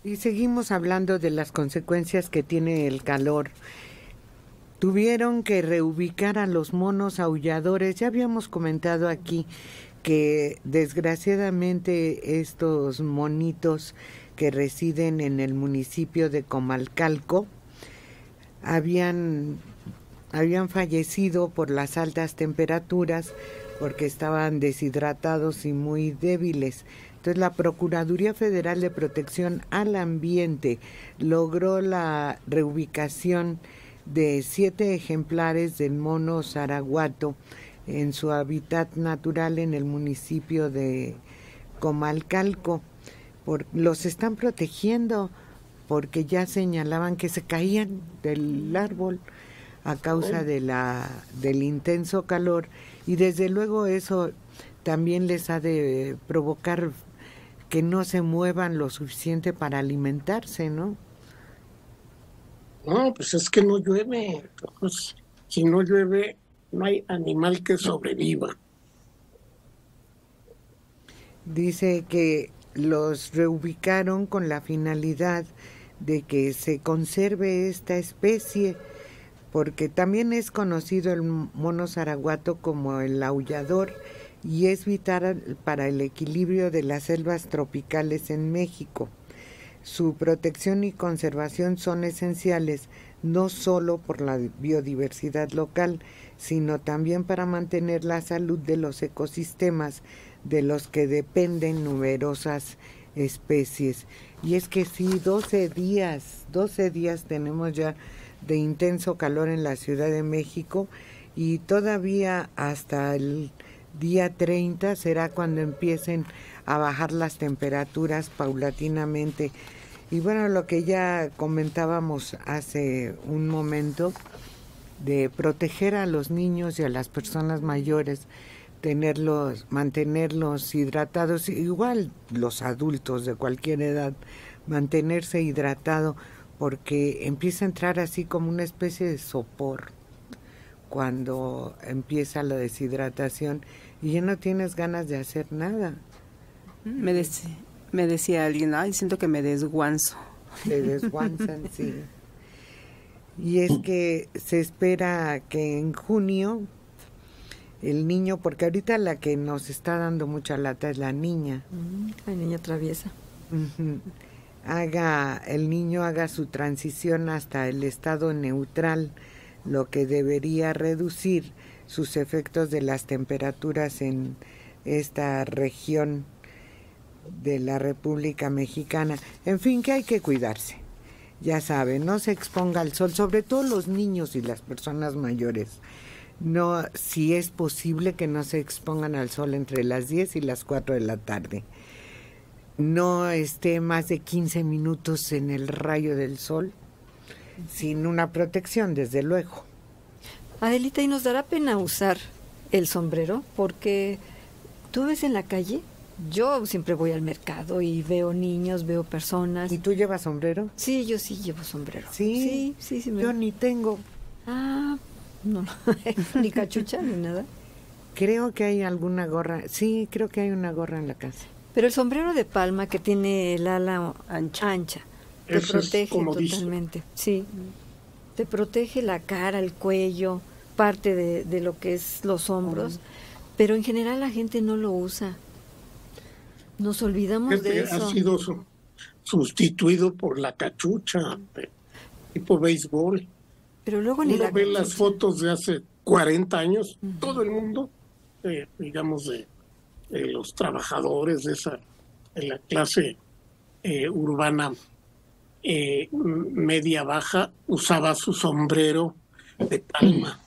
Y seguimos hablando de las consecuencias que tiene el calor. Tuvieron que reubicar a los monos aulladores. Ya habíamos comentado aquí que desgraciadamente estos monitos que residen en el municipio de Comalcalco habían fallecido por las altas temperaturas porque estaban deshidratados y muy débiles. Entonces la Procuraduría Federal de Protección al Ambiente logró la reubicación de 7 ejemplares del mono zaraguato en su hábitat natural en el municipio de Comalcalco. Los están protegiendo porque ya señalaban que se caían del árbol a causa del intenso calor, y desde luego eso también les ha de provocar que no se muevan lo suficiente para alimentarse, ¿no? No, pues es que no llueve. Pues, si no llueve, no hay animal que sobreviva. Dice que los reubicaron con la finalidad de que se conserve esta especie, porque también es conocido el mono zaraguato como el aullador y es vital para el equilibrio de las selvas tropicales en México. Su protección y conservación son esenciales no solo por la biodiversidad local, sino también para mantener la salud de los ecosistemas de los que dependen numerosas especies. Y es que sí, 12 días tenemos ya de intenso calor en la Ciudad de México, y todavía hasta el día 30 será cuando empiecen a bajar las temperaturas paulatinamente. Y bueno, lo que ya comentábamos hace un momento, de proteger a los niños y a las personas mayores, mantenerlos hidratados, igual los adultos de cualquier edad, mantenerse hidratado, porque empieza a entrar así como una especie de sopor cuando empieza la deshidratación y ya no tienes ganas de hacer nada. Me decía alguien, ay, siento que me desguanzo. Te desguanzan, sí. Y es que se espera que en junio el niño, porque ahorita la que nos está dando mucha lata es la niña. La niña traviesa. El niño haga su transición hasta el estado neutral, lo que debería reducir sus efectos de las temperaturas en esta región de la República Mexicana. En fin, que hay que cuidarse. Ya saben, no se exponga al sol, sobre todo los niños y las personas mayores. No, si es posible que no se expongan al sol entre las 10 y las 4 de la tarde. No esté más de 15 minutos en el rayo del sol, sin una protección, desde luego. Adelita, ¿y nos dará pena usar el sombrero? Porque tú ves en la calle, yo siempre voy al mercado y veo niños, veo personas. ¿Y tú llevas sombrero? Sí, yo sí llevo sombrero. Sí, yo ni tengo. Ah, no, ni cachucha ni nada. Creo que hay alguna gorra, sí, creo que hay una gorra en la casa. Pero el sombrero de palma que tiene el ala ancha te protege totalmente. Sí, te protege la cara, el cuello, parte de lo que es los hombros, pero en general la gente no lo usa. Nos olvidamos de eso. Ha sido sustituido por la cachucha, tipo béisbol. Pero luego ni uno ve las fotos de hace 40 años, todo el mundo, digamos, de los trabajadores de la clase urbana media baja, usaba su sombrero de palma,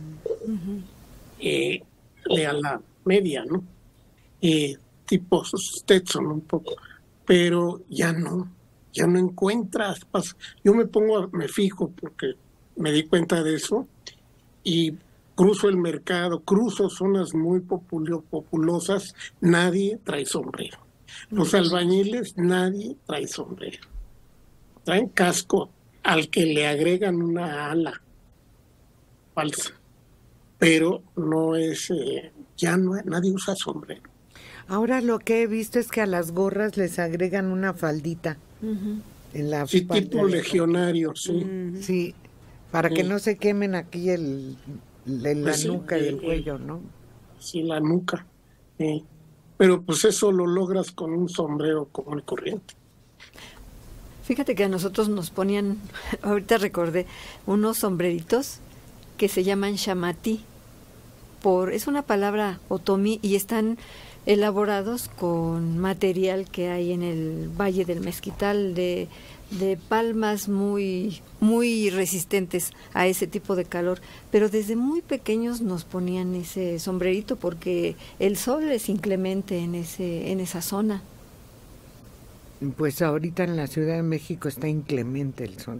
a la media, ¿no? Tipo Stetson un poco, pero ya no encuentras. Yo me fijo porque me di cuenta de eso y cruzo el mercado, cruzo zonas muy populosas, nadie trae sombrero. Los albañiles, nadie trae sombrero. Traen casco al que le agregan una ala falsa, pero no es, nadie usa sombrero. Ahora lo que he visto es que a las gorras les agregan una faldita. sí, tipo legionario, sí. Sí, para que no se quemen aquí la nuca y el cuello, ¿no? Sí, la nuca. Pero pues eso lo logras con un sombrero común y corriente. Fíjate que a nosotros nos ponían, ahorita recordé, unos sombreritos que se llaman shamatí. Es una palabra otomí y están elaborados con material que hay en el Valle del Mezquital de palmas muy muy resistentes a ese tipo de calor, pero desde muy pequeños nos ponían ese sombrerito porque el sol es inclemente en esa zona. Pues ahorita en la Ciudad de México está inclemente el sol.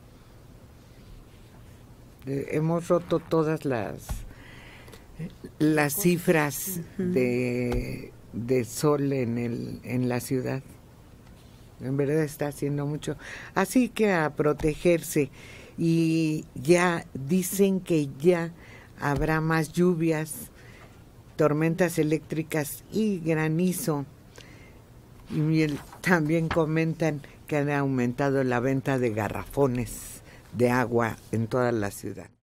Hemos roto todas las cifras de sol en la ciudad. En verdad está haciendo mucho. Así que a protegerse. Y ya dicen que ya habrá más lluvias, tormentas eléctricas y granizo. Y también comentan que han aumentado la venta de garrafones de agua en toda la ciudad.